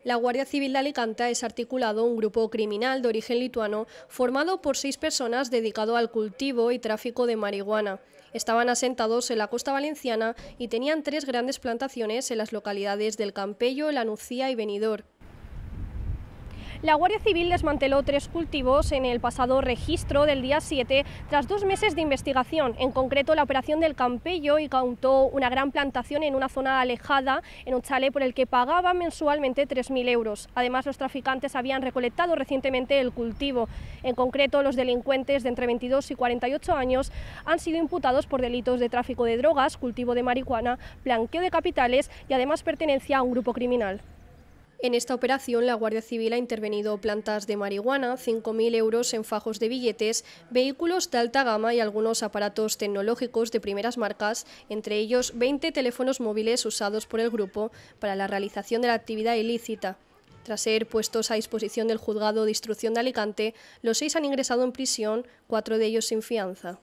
La Guardia Civil de Alicante ha desarticulado un grupo criminal de origen lituano formado por 6 personas dedicado al cultivo y tráfico de marihuana. Estaban asentados en la costa valenciana y tenían 3 grandes plantaciones en las localidades del Campello, La Nucía y Benidorm. La Guardia Civil desmanteló 3 cultivos en el pasado registro del día 7 tras 2 meses de investigación, en concreto la operación del Campello, y incautó una gran plantación en una zona alejada, en un chalet por el que pagaban mensualmente 3.000 euros. Además, los traficantes habían recolectado recientemente el cultivo. En concreto, los delincuentes de entre 22 y 48 años han sido imputados por delitos de tráfico de drogas, cultivo de marihuana, blanqueo de capitales y además pertenencia a un grupo criminal. En esta operación, la Guardia Civil ha intervenido plantas de marihuana, 5.000 euros en fajos de billetes, vehículos de alta gama y algunos aparatos tecnológicos de primeras marcas, entre ellos 20 teléfonos móviles usados por el grupo para la realización de la actividad ilícita. Tras ser puestos a disposición del Juzgado de Instrucción de Alicante, los 6 han ingresado en prisión, 4 de ellos sin fianza.